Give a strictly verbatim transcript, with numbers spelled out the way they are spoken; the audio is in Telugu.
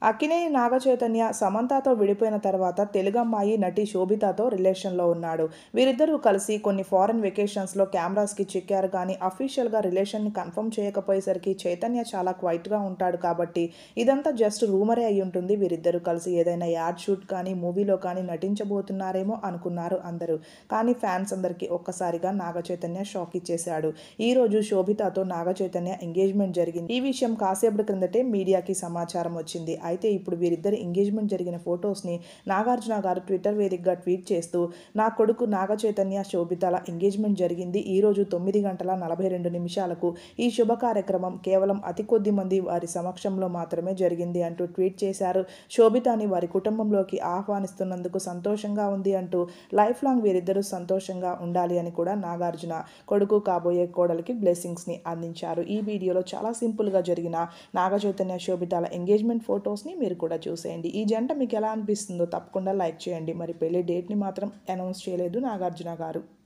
అక్కినేని నాగచైతన్య సమంతతో విడిపోయిన తర్వాత తెలుగమ్మాయి నటి శోభితతో రిలేషన్లో ఉన్నాడు. వీరిద్దరూ కలిసి కొన్ని ఫారెన్ వెకేషన్స్లో కెమెరాస్కి చిక్కారు. కానీ అఫీషియల్గా రిలేషన్ని కన్ఫర్మ్ చేయకపోయేసరికి చైతన్య చాలా క్వైట్గా ఉంటాడు కాబట్టి ఇదంతా జస్ట్ రూమరే అయి ఉంటుంది. వీరిద్దరూ కలిసి ఏదైనా యాడ్ షూట్ కానీ మూవీలో కానీ నటించబోతున్నారేమో అనుకున్నారు అందరూ. కానీ ఫ్యాన్స్ అందరికీ ఒక్కసారిగా నాగచైతన్య షాక్ ఇచ్చేశాడు. ఈరోజు శోభితతో నాగచైతన్య ఎంగేజ్మెంట్ జరిగింది. ఈ విషయం కాసేపటి క్రిందటే మీడియాకి సమాచారం వచ్చింది. అయితే ఇప్పుడు వీరిద్దరి ఎంగేజ్మెంట్ జరిగిన ఫొటోస్ని నాగార్జున గారు ట్విట్టర్ వేదికగా ట్వీట్ చేస్తూ, నా కొడుకు నాగ చైతన్య శోభితల ఎంగేజ్మెంట్ జరిగింది. ఈరోజు తొమ్మిది గంటల నలభై రెండు నిమిషాలకు ఈ శుభ కార్యక్రమం కేవలం అతి కొద్ది మంది వారి సమక్షంలో మాత్రమే జరిగింది అంటూ ట్వీట్ చేశారు. శోభితని వారి కుటుంబంలోకి ఆహ్వానిస్తున్నందుకు సంతోషంగా ఉంది అంటూ లైఫ్ లాంగ్ వీరిద్దరూ సంతోషంగా ఉండాలి అని కూడా నాగార్జున కొడుకు కాబోయే కోడలికి బ్లెస్సింగ్స్ని అందించారు. ఈ వీడియోలో చాలా సింపుల్గా జరిగిన నాగ చైతన్య శోభితల ఎంగేజ్మెంట్ ఫోటోస్ని మీరు కూడా చూసేయండి. ఈ జంట మీకు ఎలా అనిపిస్తుందో తప్పకుండా లైక్ చేయండి. మరి పెళ్లి డేట్ని మాత్రం అనౌన్స్ చేయలేదు నాగార్జున గారు.